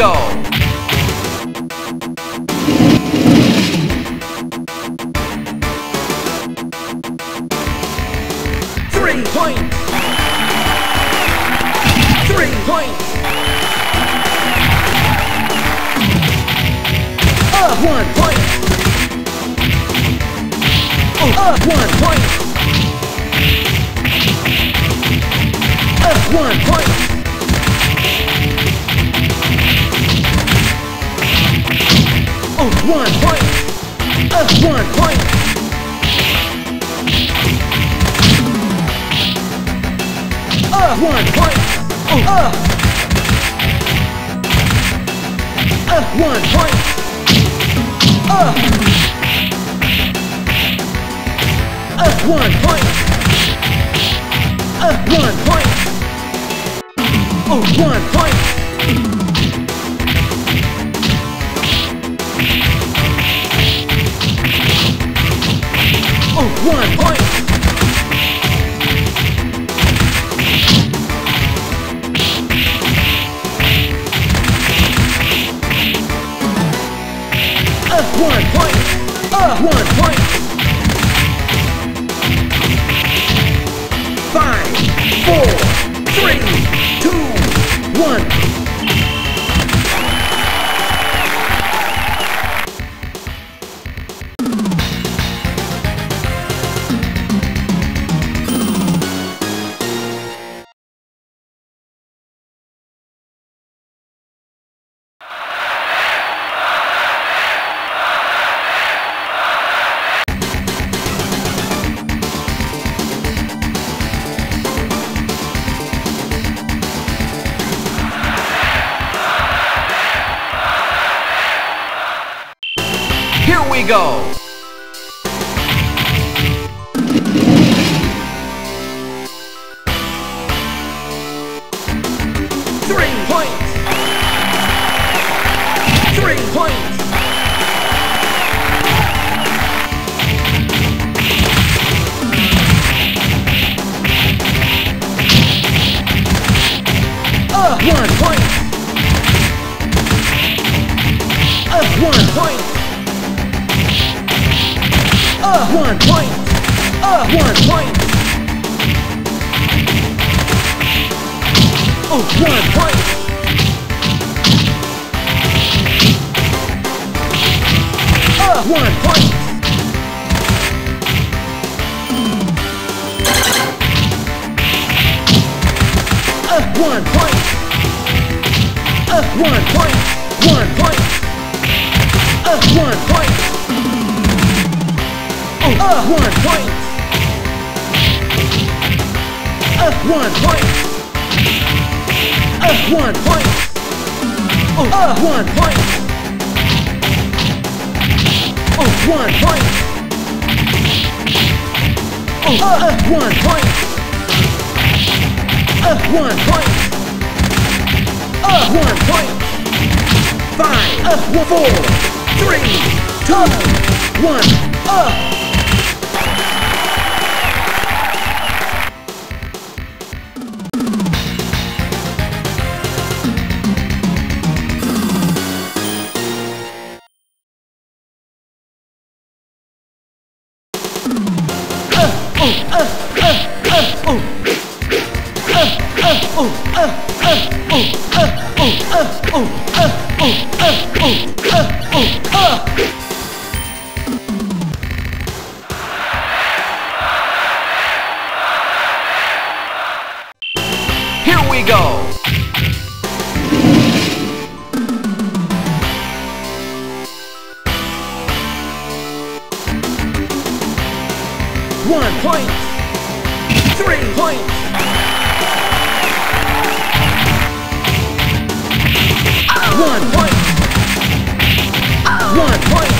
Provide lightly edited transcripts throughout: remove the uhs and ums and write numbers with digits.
go! 3 points! 3 points! 1 point! 1 point! 1 point! 1 point! 1 point! 1 point! 1 point! 1 point! 1 point! 1 point! 1 point! 1 point! 1 point! 5, 4, 3, 2, 1. Here we go! 3 points! 3 points! 1 point! 1 point! 1 point! 1 point! 1 point! 1 point! 1 point! 1 point! 1 point! 1 point! 1 point! 1 point! 1 point! 1 point! 1 point! 1 point! 1 point! 1 point! 5, 4, 3, 2, 1. Here we go! 1 point! 3 points! 1 point! 1 point!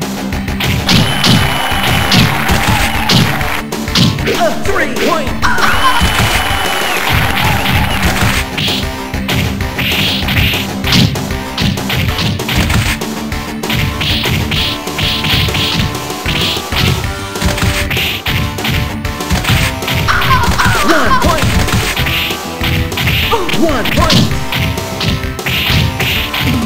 3 points! 1 point! 1 point!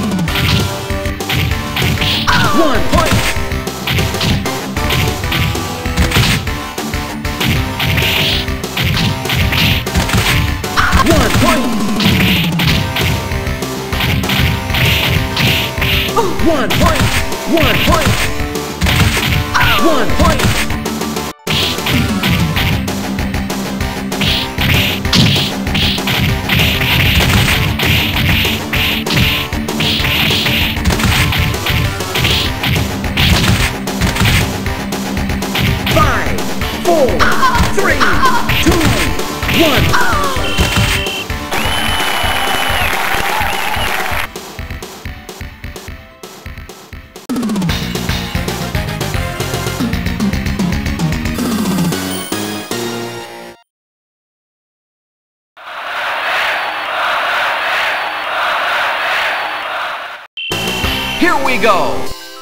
3, 2, 1. Here we go!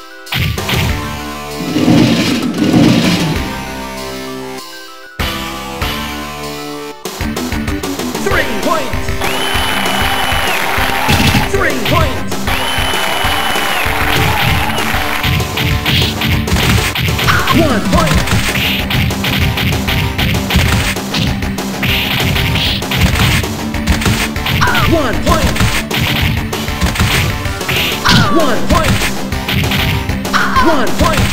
3 points! 3 points! 1 point! 1 point! 1 point! 1 point!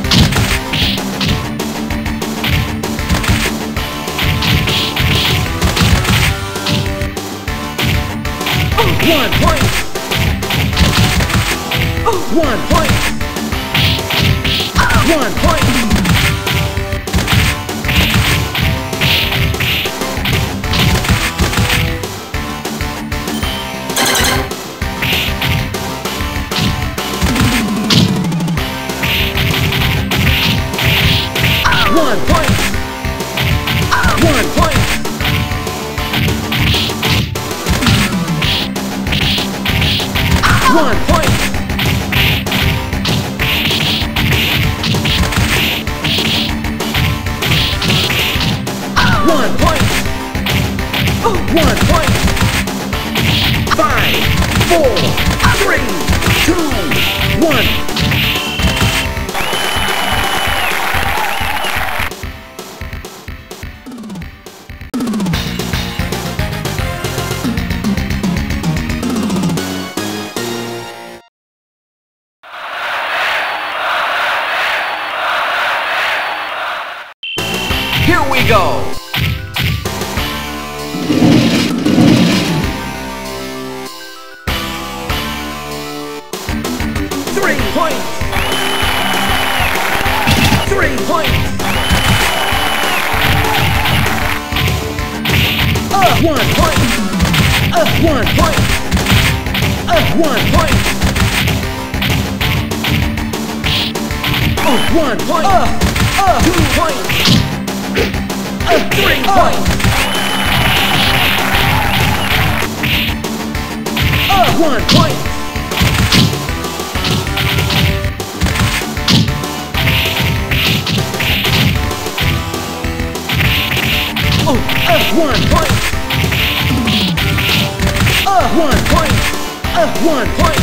1 point! 1 point! 1 point! 1 point! 1 point! 1 point! 1 point! 1 point! 5, 4, 3, 2, 1. Here we go! 3 points! 3 points! 1 point! 1 point! 1 point! 1 point! 2 points! 3 points! 1 point! 1 point! 1 point! 1 point!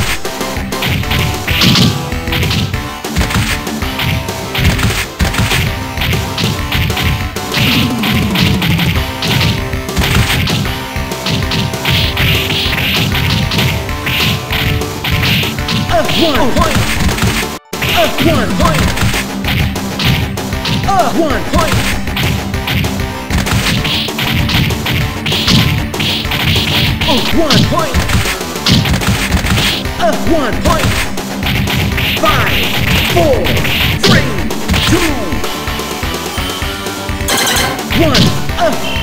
1 point! 1 point! 1 point! 1 point! 1 point! 5, 4, 3, 2, 1.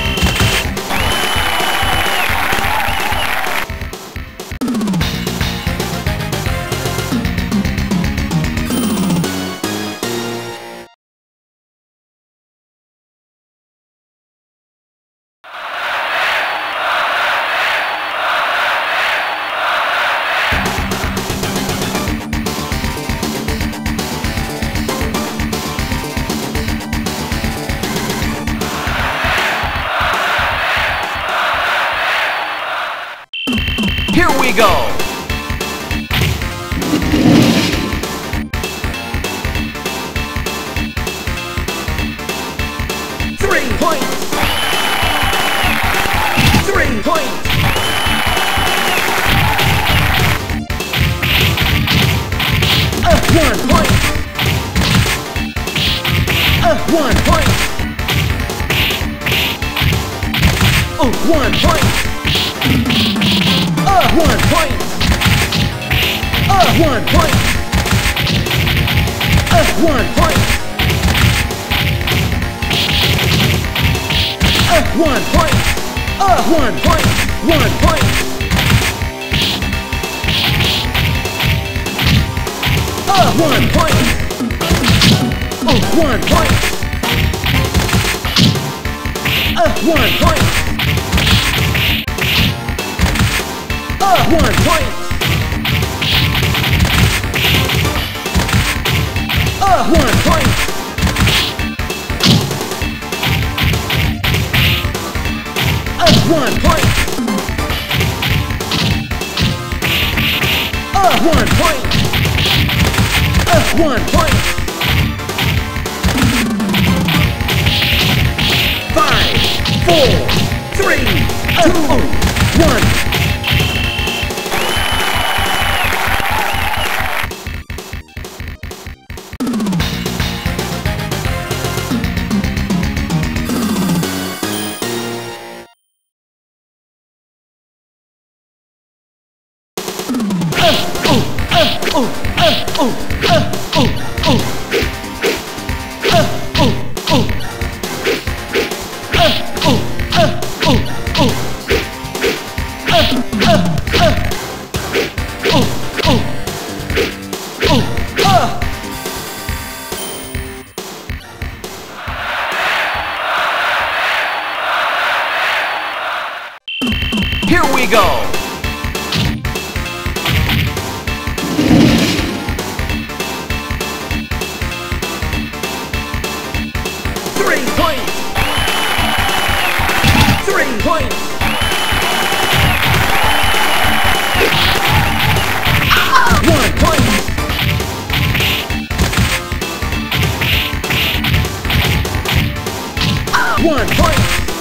Here we go! 3 points! 3 points! 1 point! 1 point! 1 point! 1 point! 1 point! 1 point! 1 point. 1 point. 1 point. 1 point. 1 point. 1 point. 1 point. 1 point. 1 point. 1 point. 1 point. 5, 4, 3, 2, 1. Here we go! 3 points. 3 points. 1 point. 1 point.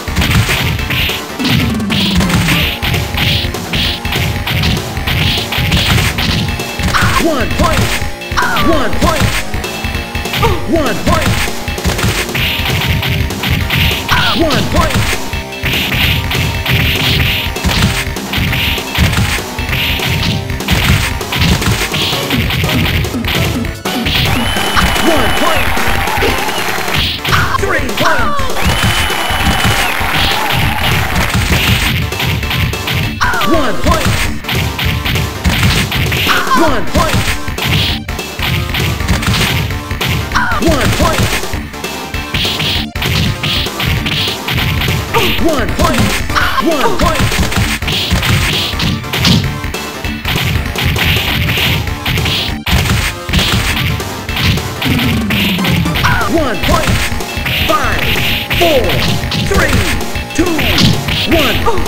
1 point. 1 point. 1 point. 1 point. 1 point. 3 points. 1 point. 1 point. 1 point. 1 point. 1 point. 1 point. 5, 4, 3, 2, 1.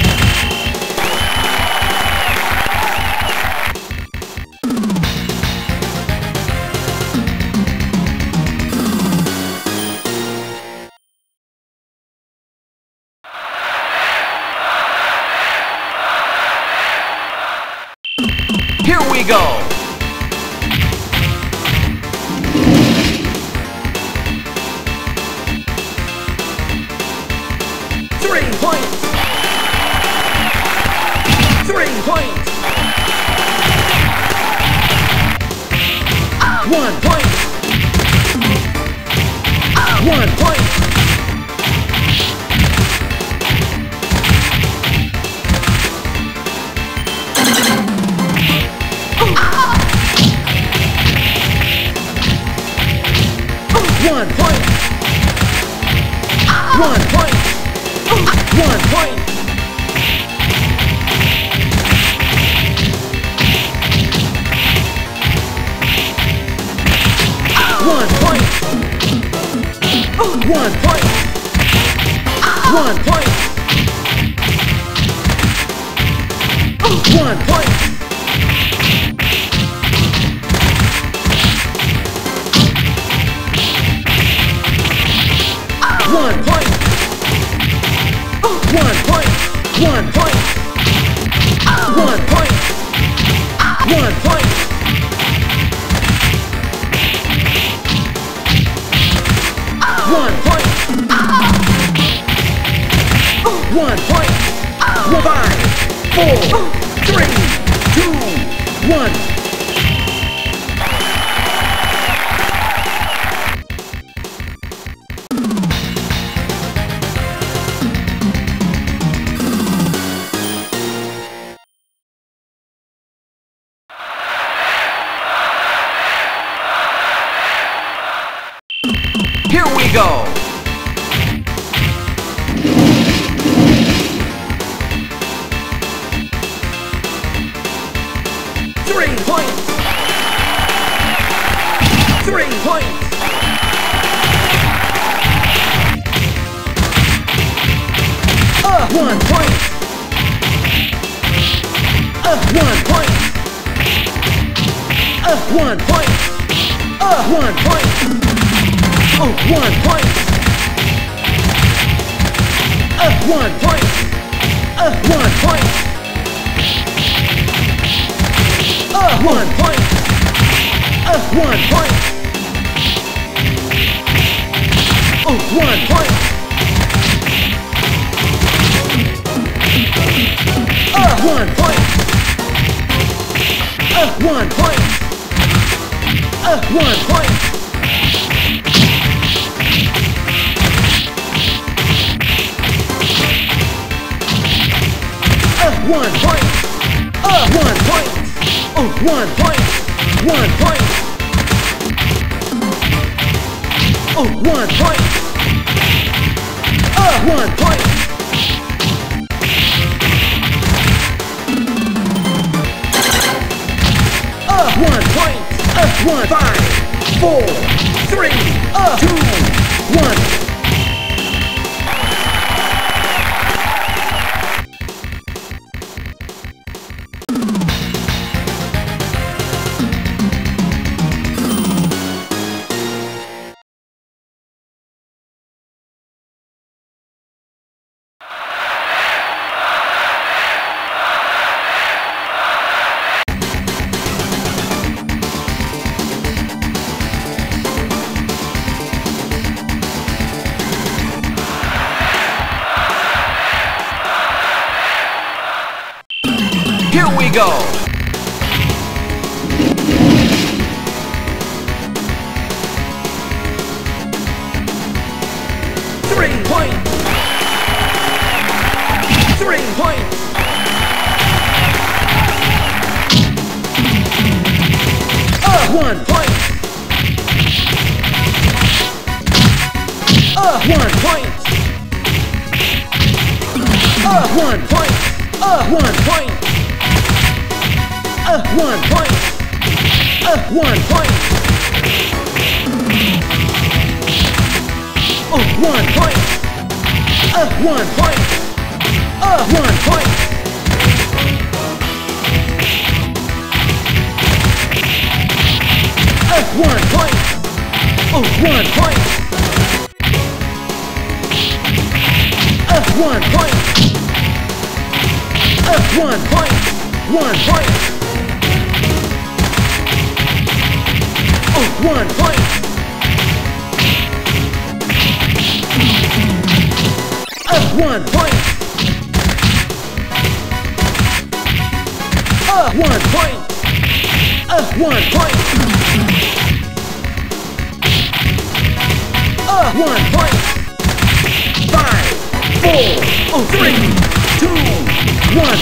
Here we go! 3 points. 3 points. 1 point. 1 point. 1 point. 1 point. 1 point. 1 point. 1 point. 1 point. 1 point. 1 point. 1 point. 1 point. 1 point. 1 point. 1 point. 1 point. 5, 4, 3, 2, 1. 1 point. 1 point. 1 point. 1 point. 1 point. 1 point. 1 point. 1 point. 1 point. 1 point. 1 point. 1 point. 1 point. 1 point. 1 point. 1 point. 1 point. 1 point. 1, 5, 4, 3, 2, 1. Here we go! 3 points. 3 points. 1 point. 1 point. 1 point. 1 point. 1 point. 1 point. 1 point. 1 point. 1 point. 1 point. 1 point. 1 point. 1 point. 1 point. 1 point. 1 point. 1 point. 1 point. 1 point. 5, 4, 3, 2, 1.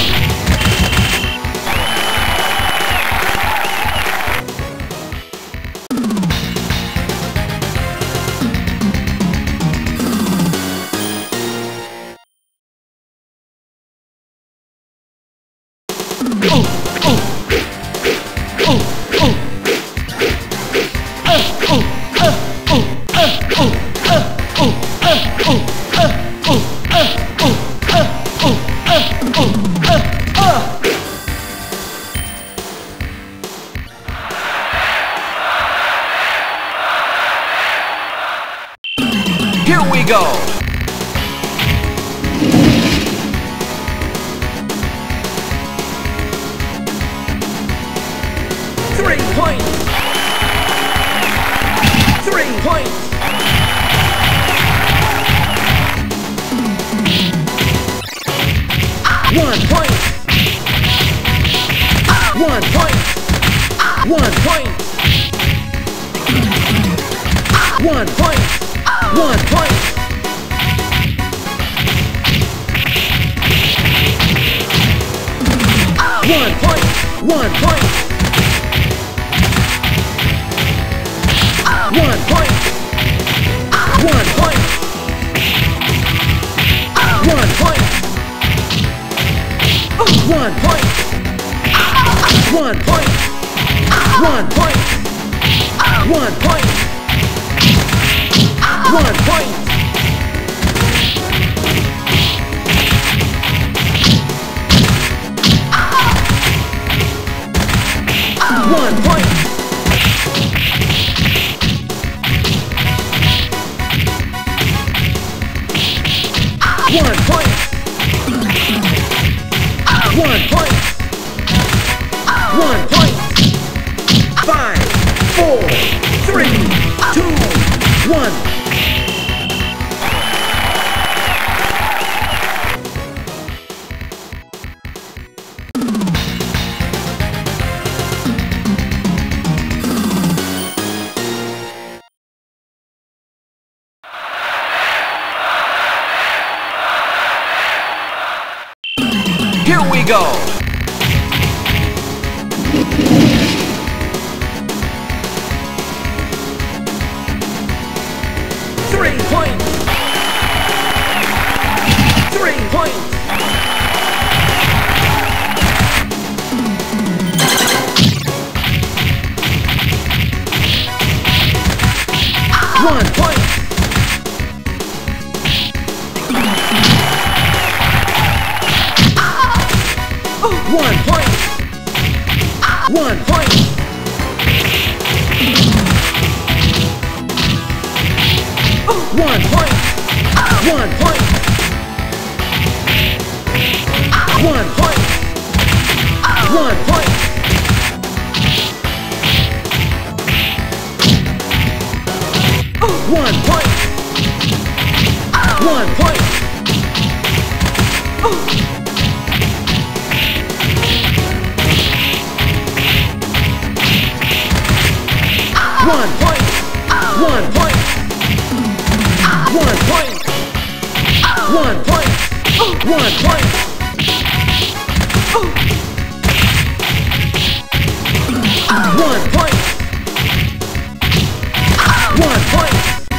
Here we go! 3 points. 3 points. 1 point. 1 point. 1 point. 1 point. 1 point. 1 point. 1 point. 1 point. 1 point. 1 point. 1 point. 1 point. 1 point. 1 point. 1 point. 1 point. 1 point. 1 point. 1 point. 5, 4, 3, 2, 1. Here we go! 3 points. 3 points. 1 point. 1 point. 1 point. 1 point. 1 point. 1 point. 1 point. 1 point. 1 point. 1 point. 1 point. 1 point. 1 point. 1 point. 1 point. 1 point.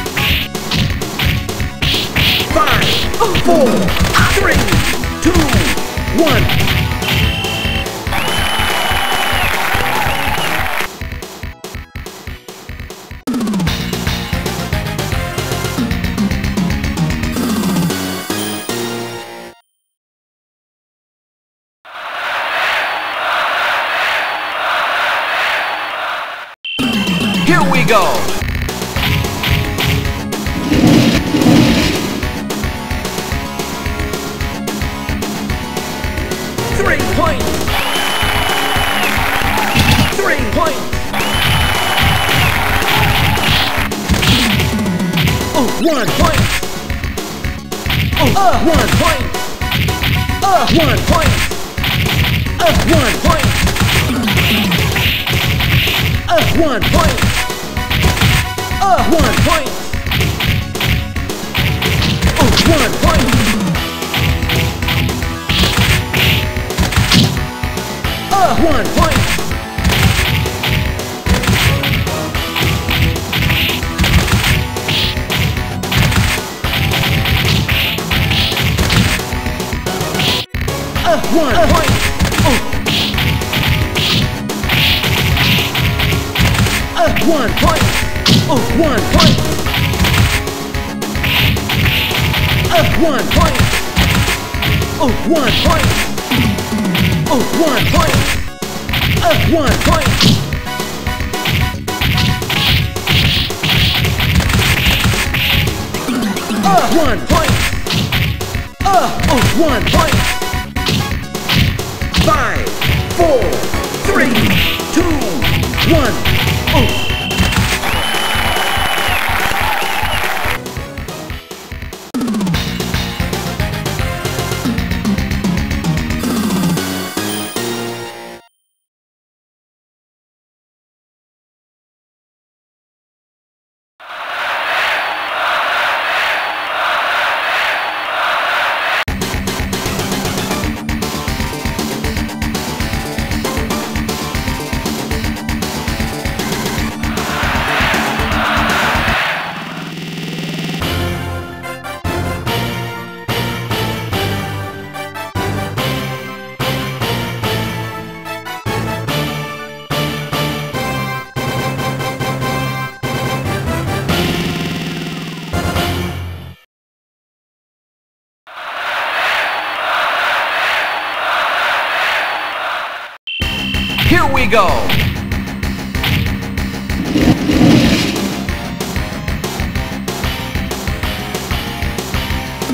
5, 4, 3, 2, 1. Here we go! 3 points. 3 points. 1 point. 1 point. 1 point. 1 point. 1 point. 1 point. 1 point. 1 point. 1 point. 1 point. 1 point. 1 point. 1 point. 1 point. 1 point. 1 point. 1 point. 5, 4, 3, 2, 1. Here we go! 1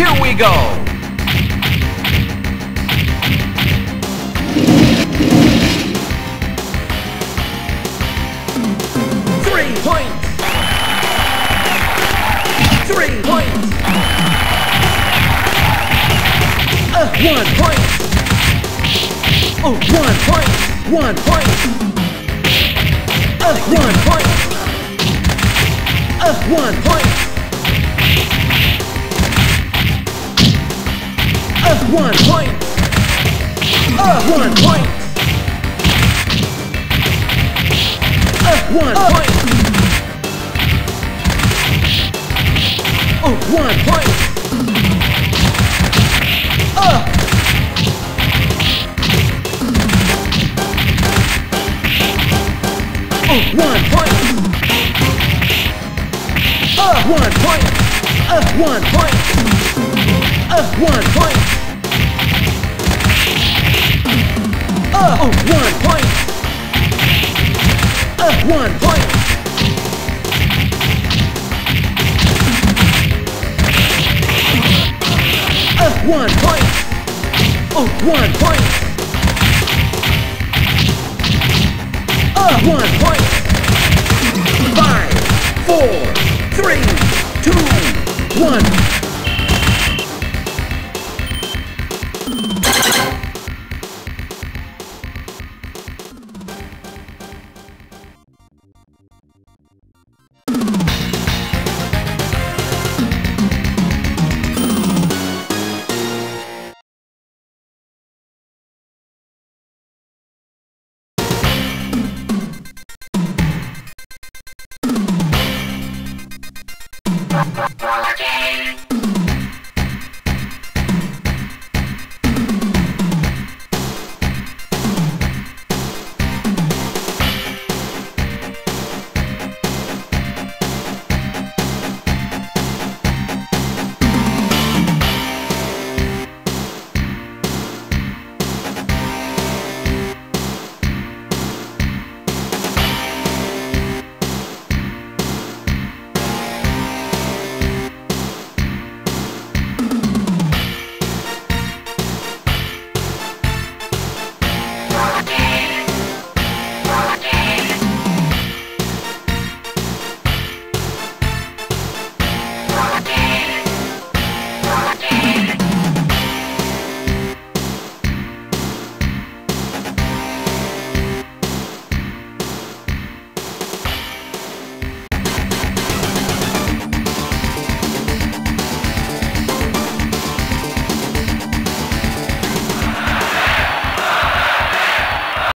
Here we go. 3 points. 3 points. 1 point. Oh, 1 point. 1 point. 1 point. 1 point. 1 point. 1 point. 1 point. Oh, 1 point. 1 point. 1 point. 1 point. 1 point. 1 point. 1 point. 1 point. Oh, 1 point. 1 point. 5, 4, 3, 2, 1.